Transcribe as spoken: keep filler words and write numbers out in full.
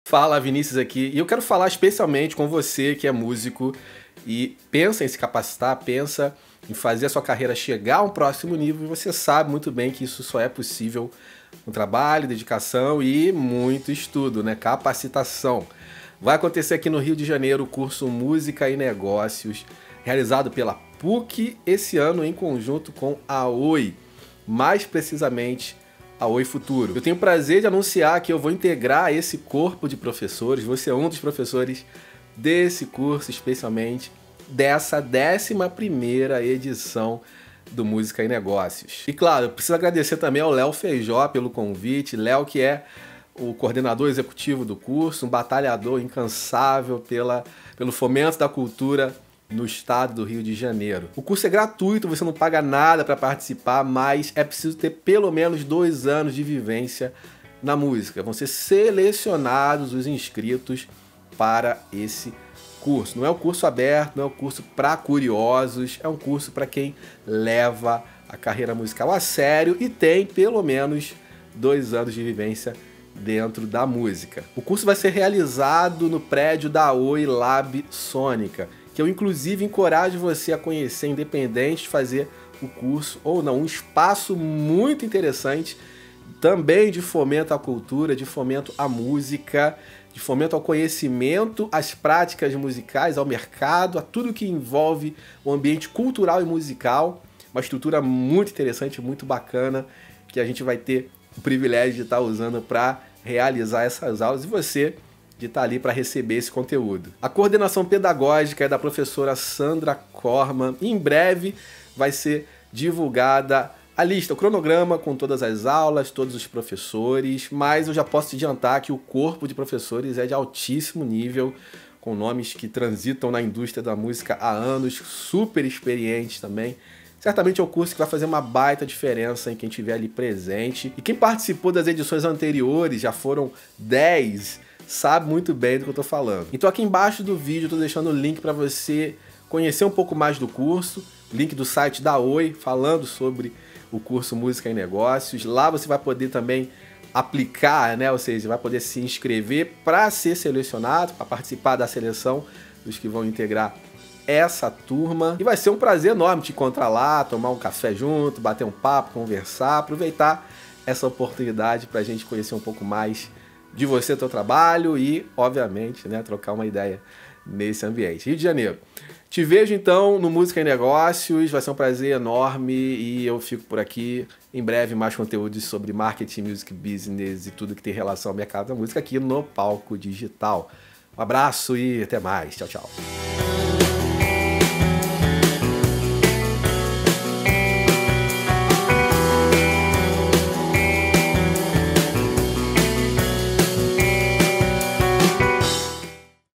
Fala, Vinícius aqui, e eu quero falar especialmente com você que é músico e pensa em se capacitar, pensa em fazer a sua carreira chegar a um próximo nível, e você sabe muito bem que isso só é possível com trabalho, dedicação e muito estudo, né? Capacitação. Vai acontecer aqui no Rio de Janeiro o curso Música e Negócios, realizado pela P U C esse ano em conjunto com a Oi, mais precisamente a Oi Futuro. Eu tenho o prazer de anunciar que eu vou integrar esse corpo de professores, vou ser um dos professores desse curso, especialmente dessa décima primeira edição do Música e Negócios. E claro, eu preciso agradecer também ao Léo Feijó pelo convite. Léo, que é o coordenador executivo do curso, um batalhador incansável pela, pelo fomento da cultura no estado do Rio de Janeiro. O curso é gratuito, você não paga nada para participar, mas é preciso ter pelo menos dois anos de vivência na música. Vão ser selecionados os inscritos para esse curso. Não é um curso aberto, não é um curso para curiosos, é um curso para quem leva a carreira musical a sério e tem pelo menos dois anos de vivência dentro da música. O curso vai ser realizado no prédio da Oi Lab Sônica, que eu inclusive encorajo você a conhecer, independente de fazer o curso ou não. Um espaço muito interessante, também de fomento à cultura, de fomento à música, de fomento ao conhecimento, às práticas musicais, ao mercado, a tudo que envolve o ambiente cultural e musical. Uma estrutura muito interessante, muito bacana, que a gente vai ter o privilégio de estar usando para realizar essas aulas, e você de estar ali para receber esse conteúdo. A coordenação pedagógica é da professora Sandra Corman, e em breve vai ser divulgada a lista, o cronograma com todas as aulas, todos os professores, mas eu já posso te adiantar que o corpo de professores é de altíssimo nível, com nomes que transitam na indústria da música há anos, super experientes também. Certamente é um curso que vai fazer uma baita diferença em quem estiver ali presente. E quem participou das edições anteriores, já foram dez, sabe muito bem do que eu estou falando. Então aqui embaixo do vídeo eu estou deixando o link para você conhecer um pouco mais do curso, link do site da Oi falando sobre o curso Música e Negócios. Lá você vai poder também aplicar, né? Ou seja, vai poder se inscrever para ser selecionado, para participar da seleção dos que vão integrar essa turma. E vai ser um prazer enorme te encontrar lá, tomar um café junto, bater um papo, conversar, aproveitar essa oportunidade para a gente conhecer um pouco mais de você, teu trabalho e, obviamente, né, trocar uma ideia nesse ambiente. Rio de Janeiro. Te vejo então no Música e Negócios, vai ser um prazer enorme e eu fico por aqui. Em breve mais conteúdos sobre marketing, music business e tudo que tem relação ao mercado da música aqui no Palco Digital. Um abraço e até mais. Tchau, tchau.